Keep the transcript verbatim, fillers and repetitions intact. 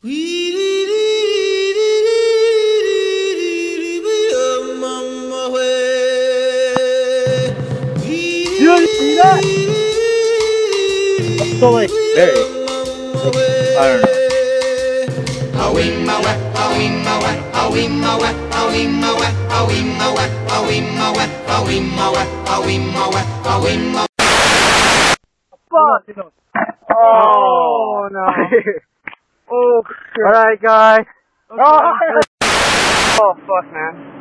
You see that? So like, very. I don't know. Fuck! Oh no! Oh, alright guys. Okay. Oh, oh fuck, man.